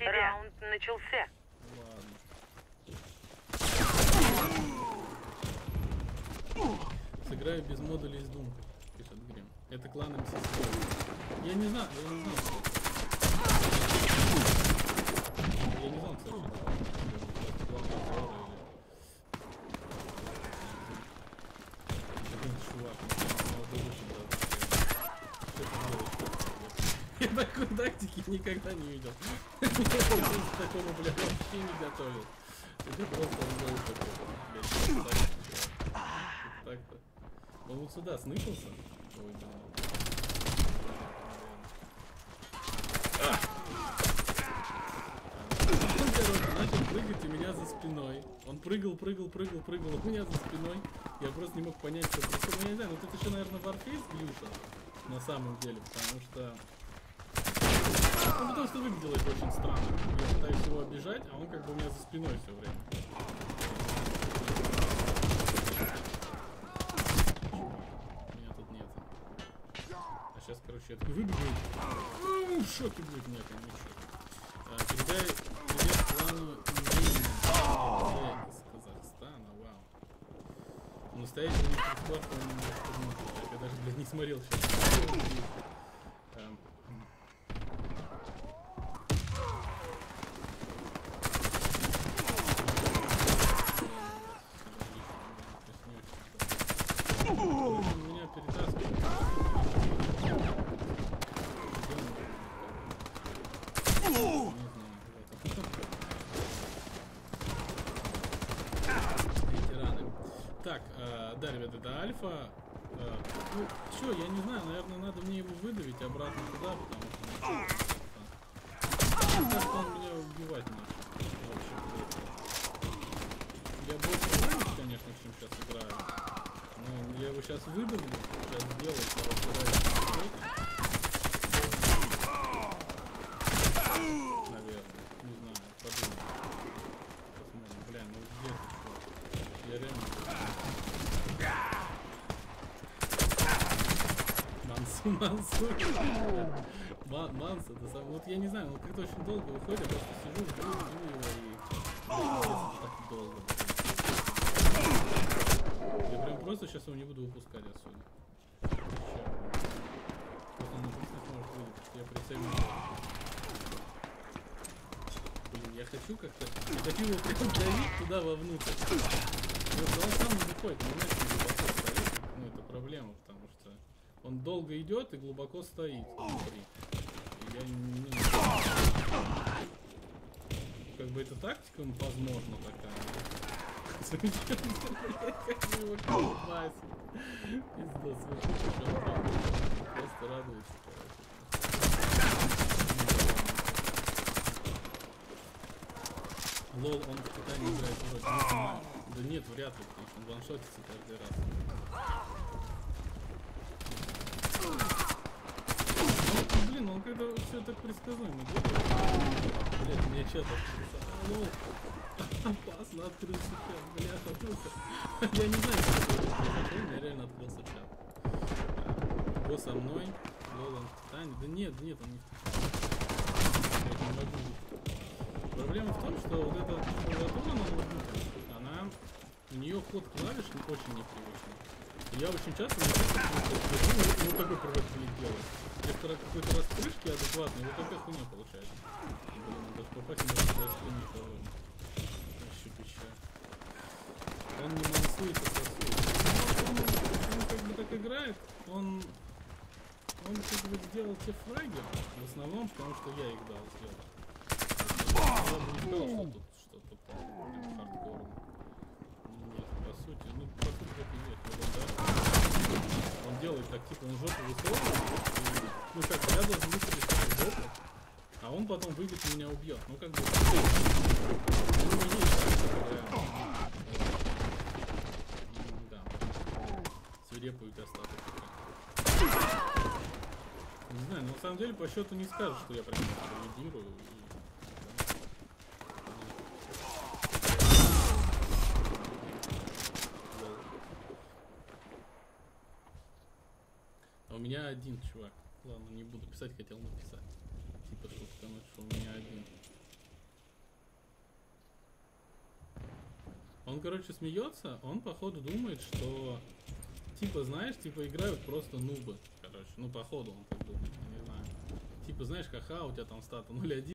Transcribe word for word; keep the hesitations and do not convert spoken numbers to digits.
Раунд начался. Ладно. Сыграю без модулей из Doom, пишет Грим. Это клан эм си си. Я не знаю, я не знаю. Я не знал, кстати, что это клан Азора или... Один чувак, молодой очень даже. Что ты делаешь? Я такой тактики никогда не видел. Я к такому, бля, вообще не готовил. Это просто был такой, блядь, так-то. Он вот сюда сныкался. Ой, да. Он, короче, начал прыгать у меня за спиной. Он прыгал, прыгал, прыгал, прыгал у меня за спиной. Я просто не мог понять, что происходит. Ну, я не знаю, ну тут еще, наверное, Warface глюша. На самом деле, потому что... Ну, потому что выглядело это очень странно. Я пытаюсь его обижать, а он как бы у меня за спиной все время. Меня тут нет. А сейчас, короче, я такой выбегу. Ну, в шоке будет, нет, он не в шоке. А, передай привет клану Нейман из Казахстана, вау. Настоящий мультиплеер, он я даже, блядь, не смотрел сейчас. Меня перетаскивают. Не знаю, ветераны. Так, э, да, ребята, это альфа. Э, ну, чё, я не знаю, наверное, надо мне его выдавить обратно туда, потому что... Ну, как он меня убивать начал. Я больше нравится, конечно, чем сейчас играю. Но я его сейчас выдавлю, сейчас сделаю, наверное, не знаю, подумаю. Посмотрим, бля, ну где ты, я реально... Мансу, Мансу, Ман, Манс, это сам... Вот я не знаю, он как-то очень долго выходит, я просто сижу, жду, жду его и... Так долго. Я прям просто сейчас его не буду выпускать отсюда. Просто он не сможет вылететь, я прицелюсь. Блин, я хочу как-то... Я хочу его прям давить туда вовнутрь. Но он сам не выходит, не знаешь, глубоко стоит. Ну, это проблема, потому что он долго идет и глубоко стоит внутри. И я не... Как бы это тактика, возможно, такая. Как его колбасит. Пиздос, просто радуется, короче. Лол, он в Китае не играет вроде, не знаю. Да нет, вряд ли, потому что он ваншотится каждый раз. Ну, блин, он когда все так предсказуемо делает. Блять, мне чат открылся. Лол. Опасно открылся чат, бля, открылся. Я не знаю, что это произошло, у меня реально открылся чат. Го со мной, Лол, он в Титане. Да нет, нет, он не в Титане. Я не могу. Проблема в том, что вот эта клавиатура на ноутбуке, она, у нее ход клавиш очень непривычный. И я очень часто вот, вот такой проводник делаю. Вместо какой-то распрыжки адекватной, вот такая хуйня получается. Блин, надо попасть на что-то вообще печаль. Он не мансует, а сосует. Он, он как бы так играет, он, он как бы сделал те фраги, в основном, потому что я их дал сделать. Я бы не сказал, что тут что-то прям хардкорно. Нет, по сути, ну, по сути, это и есть. Да? Он делает так, типа, он жопу высовывает, и, ну, как бы, я должен высадить в жопу, а он потом выйдет и меня убьет. Ну, как бы, ну, не есть так, да. Свирепую достаток. Не знаю, но на самом деле, по счету не скажешь, что я прям лидирую. А у меня один чувак. Ладно, не буду писать, хотел написать. Типа шуткануть, что у меня один. Он, короче, смеется, он, походу, думает, что, типа, знаешь, типа, играют просто нубы, короче. Ну, походу, он так думает, я не знаю. Типа, знаешь, ха-ха, у тебя там стата ноль один.